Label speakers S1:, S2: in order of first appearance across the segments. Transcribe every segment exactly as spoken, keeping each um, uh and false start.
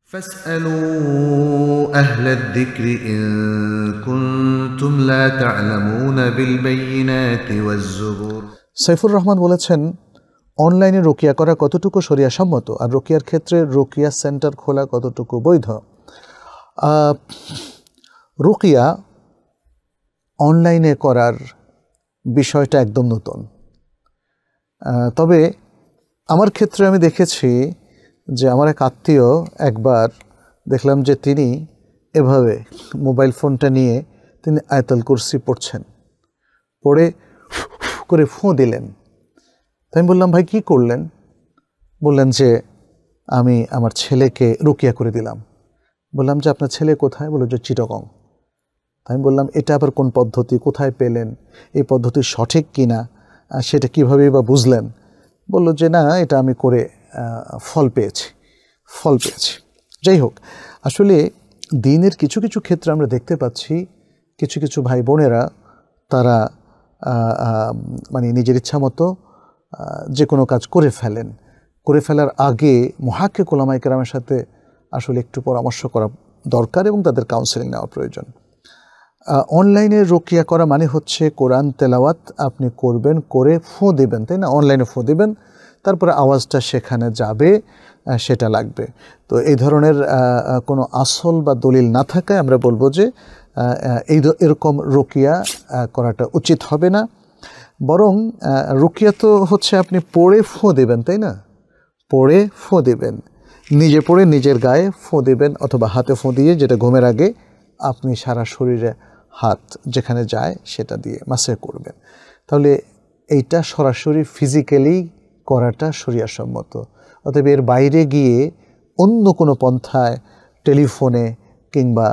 S1: فاسألوا أهل الذكر إن كنتم لا تعلمون بالبينات والزبور।
S2: সাইফুর রহমান বলেছেন, অনলাইনে রোকিয়া করা কতটুকু শরিয়া সম্মত, আর রোকিয়ার ক্ষেত্রে রোকিয়া সেন্টার খোলা কতটুকু বৈধ? রোকিয়া অনলাইনে করার বিষয়টা একদম নতুন। তবে আমার ক্ষেত্রে আমি দেখেছি যে আমার এক আত্মীয় একবার দেখলাম যে তিনি এভাবে মোবাইল ফোনটা নিয়ে তিনি আয়াতুল কুরসি পড়ছেন, পড়ে করে ফোঁ দিলেন। তাই আমি বললাম, ভাই কি করলেন? বললেন যে আমি আমার ছেলেকে রুকিয়া করে দিলাম। বললাম যে আপনার ছেলে কোথায়? বলল যে চিটাগং। তাই আমি বললাম, এটা আবার কোন পদ্ধতি, কোথায় পেলেন? এই পদ্ধতি সঠিক কি না, সেটা কীভাবেই বা বুঝলেন? বলল যে না, এটা আমি করে ফল পেয়েছি ফল পেয়েছি যাই হোক, আসলে দিনের কিছু কিছু ক্ষেত্রে আমরা দেখতে পাচ্ছি কিছু কিছু ভাই বোনেরা তারা মানে নিজের ইচ্ছা মতো যে কোনো কাজ করে ফেলেন। করে ফেলার আগে মুহাক্কিক উলামায়ে কেরামের সাথে আসলে একটু পরামর্শ করা দরকার এবং তাদের কাউন্সেলিং নেওয়া প্রয়োজন। অনলাইনে রোকিয়া করা মানে হচ্ছে কোরআন তেলাওয়াত আপনি করবেন, করে ফোঁ দেবেন, তাই না? অনলাইনে ফোঁ দেবেন, তারপরে আওয়াজটা সেখানে যাবে, সেটা লাগবে। তো এই ধরনের কোনো আসল বা দলিল না থাকায় আমরা বলবো যে এই এরকম রোকিয়া করাটা উচিত হবে না। বরং রোকিয়া তো হচ্ছে আপনি পড়ে ফোঁ দেবেন, তাই না? পড়ে ফোঁ দেবেন, নিজে পড়ে নিজের গায়ে ফোঁ দেবেন, অথবা হাতে ফোঁ দিয়ে, যেটা ঘুমের আগে আপনি সারা শরীরে হাত যেখানে যায় সেটা দিয়ে মাসে করবেন। তাহলে এইটা সরাসরি ফিজিক্যালি করাটা শরিয়াসম্মত। অতএব এর বাইরে গিয়ে অন্য কোনো পন্থায়, টেলিফোনে কিংবা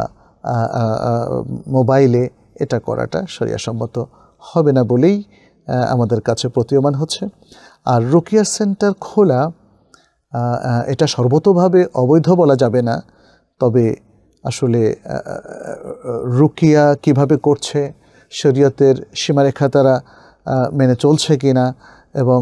S2: মোবাইলে এটা করাটা শরিয়াসম্মত হবে না বলেই আমাদের কাছে প্রতীয়মান হচ্ছে। আর রোকিয়া সেন্টার খোলা এটা সর্বতোভাবে অবৈধ বলা যাবে না, তবে আসলে রুকিয়া কিভাবে করছে, শরীয়তের সীমারেখা তারা মেনে চলছে কিনা, এবং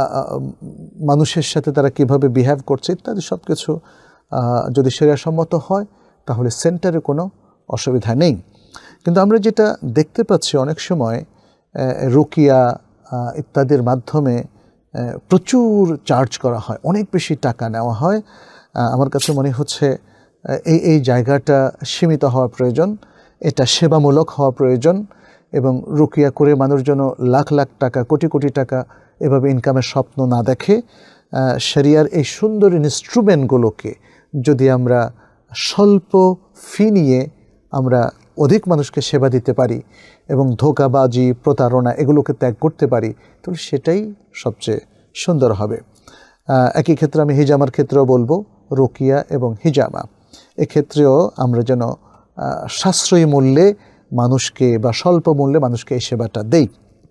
S2: মানুষের সাথে তারা কিভাবে বিহেভ করছে ইত্যাদি সব কিছু যদি শরিয়াসম্মত হয় তাহলে সেন্টারে কোনো অসুবিধা নেই। কিন্তু আমরা যেটা দেখতে পাচ্ছি অনেক সময় রুকিয়া ইত্যাদির মাধ্যমে প্রচুর চার্জ করা হয়, অনেক বেশি টাকা নেওয়া হয়। আমার কাছে মনে হচ্ছে এই এই জায়গাটা সীমিত হওয়া প্রয়োজন, এটা সেবামূলক হওয়া প্রয়োজন, এবং রুকিয়া করে মানুষ যেন লাখ লাখ টাকা, কোটি কোটি টাকা এভাবে ইনকামের স্বপ্ন না দেখে। শরিয়ার এই সুন্দর ইনস্ট্রুমেন্টগুলোকে যদি আমরা স্বল্প ফি নিয়ে আমরা অধিক মানুষকে সেবা দিতে পারি এবং ধোঁকাবাজি, প্রতারণা এগুলোকে ত্যাগ করতে পারি, তাহলে সেটাই সবচেয়ে সুন্দর হবে। একই ক্ষেত্রে আমি হিজামার ক্ষেত্রেও বলবো, রুকিয়া এবং হিজামা এক্ষেত্রেও আমরা যেন সাশ্রয়ী মূল্যে মানুষকে বা স্বল্প মূল্যে মানুষকে এই সেবাটা দেই।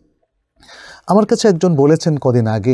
S2: আমার কাছে একজন বলেছেন কদিন আগে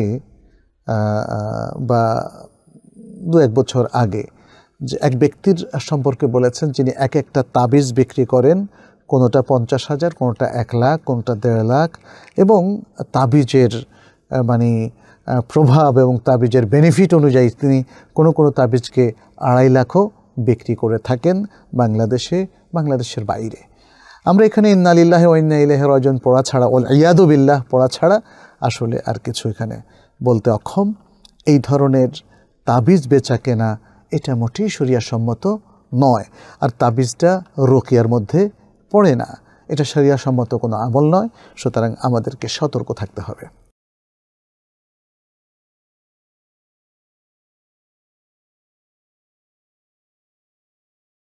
S2: বা দু এক বছর আগে, যে এক ব্যক্তির সম্পর্কে বলেছেন যিনি এক একটা তাবিজ বিক্রি করেন, কোনোটা পঞ্চাশ হাজার, কোনোটা এক লাখ, কোনোটা দেড় লাখ, এবং তাবিজের মানে প্রভাব এবং তাবিজের বেনিফিট অনুযায়ী তিনি কোনো কোনো তাবিজকে আড়াই লাখও বিক্রি করে থাকেন বাংলাদেশে, বাংলাদেশের বাইরে। আমরা এখানে ইন্না লিল্লাহি ওয়া ইন্না ইলাইহি রাজিউন পড়া ছাড়া, ওয়াল ইয়াদু বিল্লাহ পড়া ছাড়া আসলে আর কিছু এখানে বলতে অক্ষম। এই ধরনের তাবিজ বেচা কেনা এটা মোটেই শরিয়াসম্মত নয়, আর তাবিজটা রোকিয়ার মধ্যে পড়ে না, এটা শরিয়াসম্মত কোনো আমল নয়। সুতরাং আমাদেরকে সতর্ক থাকতে হবে।